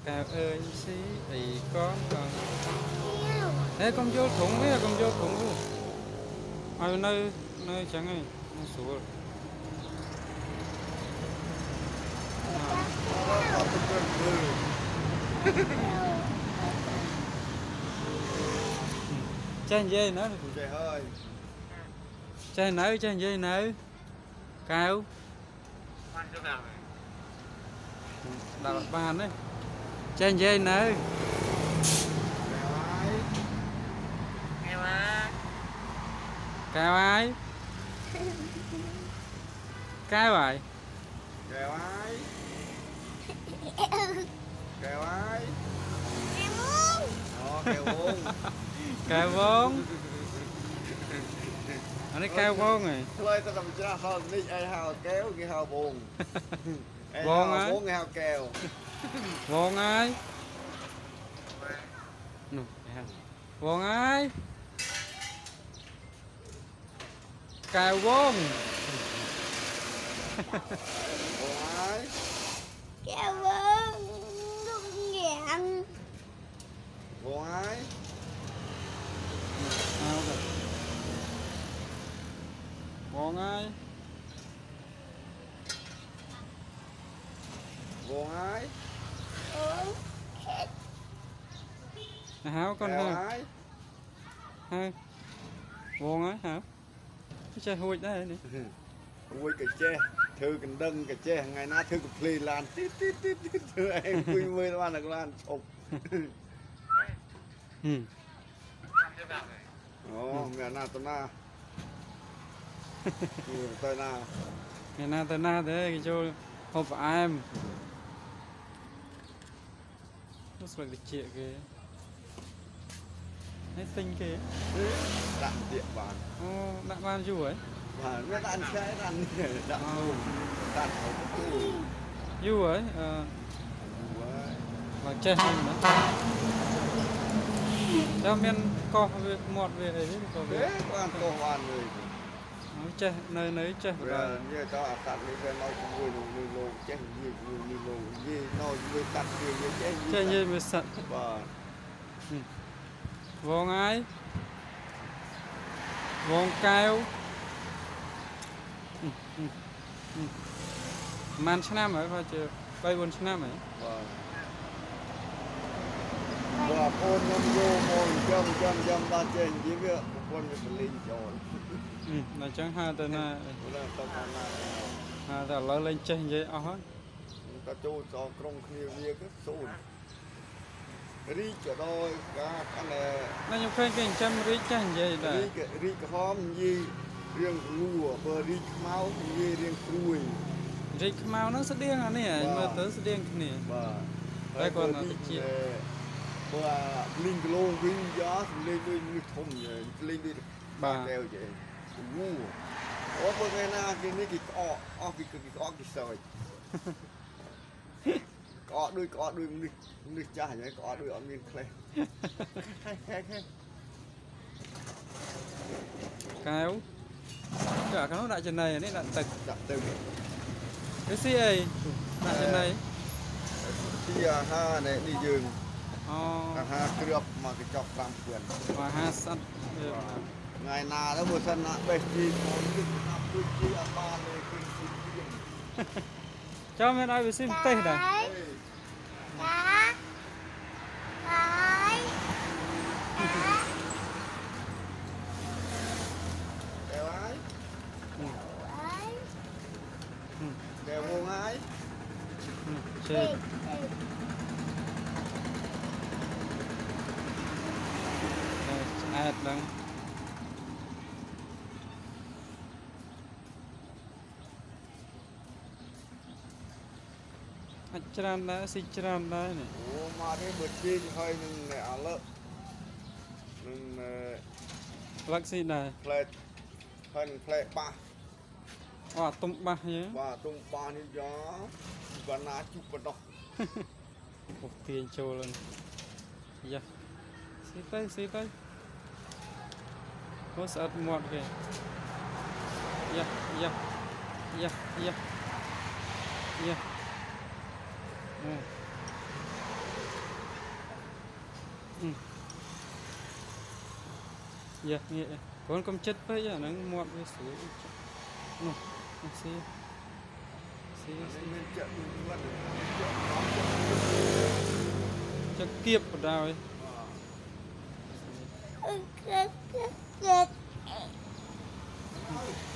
cào ơi xí thì con thế con vô thủng ấy là con vô thủng luôn ở nơi nơi chẳng ấy nó sủa chơi dây nữa trời ơi chơi dây nữa cao đặt bàn đấy chơi dây nữa cao ai cao vậy kèo ai kèo ai kèo buông cao vốn anh ấy cao vốn rồi thôi tao làm cho hơn đi ai hào kéo nghe hào buồn vốn á nghe hào kèo vốn ai vốn ai cao vốn ai Kêu ơn không nghiện buồn ai vốn ai buồn ai uống hảo con kèo ha ai ha vốn á hả cái chơi hụi đấy nè quay cà chê thư cần đân cà chê ngày na thư cà phê lan tít tít tít tít thư em quy mươi nó ăn được lan chụp mẹ na tao na tao na ngày na thế cái chỗ hộp em nó sẽ được chia cái hết tinh kìa đạn điện bàn đã ban chú ấy và nó đạn cái đạn đạn đạn chú ấy và chơi hay nữa cho men co về mọt về đấy có về quan to hoàn người chơi nơi nơi chơi như tao à tạt đi về nói cũng vui lù lù chơi như lù như nói như tạt như chơi như mới sẵn vòng ai vòng cao man năm ấy phải chưa bay 4 năm ấy và con nhom vô mồi châm ta trên chỉ biết con mình lên rồi là chẳng hai tên là ta lớn lên trên vậy hết ta cho trong kia kia cái số rí cho đôi cả anh này nó nhung khơi cái trăm rí chẳng vậy là rí cái hôm gì riêng lùa bờ rí máu gì riêng cùi rí máu nó sẽ điên à nè mà tới sẽ điên nè đây còn là chia bờ linh lô linh gió lên đi thùng lên đi bà đeo vậy ngu bữa ngày na cái này cái cái sợi có đuôi nước chả nhảy có đuôi ở miền khe kéo cả cái nó đại trên này đấy là tật cái gì ấy đại trên này thì ha này đi giường ha cướp mà cái chọc làm quyền và ha sắt ngày nào đó một sân bây giờ còn cái năm tuổi kia ba này cho mình ai bị xin tê này cái đeo ai đeo buông ai chết đang chran đã xí chran đã này mà cái bữa chi hơi nhưng này ăn lợn nhưng vaccine này plate hơn plate ba tung ba nhé và tung ba như gió và ná chụp vào đó một tiền trâu lên dạ xí tới có sợ một kìa dạ dạ dạ dạ dạ dạ nghe con công chất với giờ nó muộn với số nó xí xí chắc kiếp vào đào ấy Cái